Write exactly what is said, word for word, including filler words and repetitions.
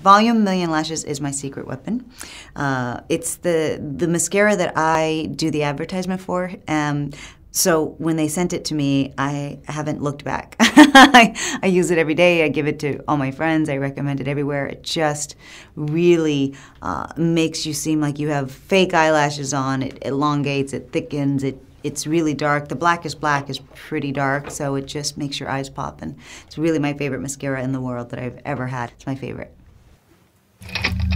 Volume Million Lashes is my secret weapon. Uh, it's the, the mascara that I do the advertisement for. Um, So when they sent it to me, I haven't looked back. I, I use it every day. I give it to all my friends. I recommend it everywhere. It just really uh, makes you seem like you have fake eyelashes on. It elongates, it thickens, it, it's really dark. The Blackest Black is pretty dark, so it just makes your eyes pop. And it's really my favorite mascara in the world that I've ever had. It's my favorite.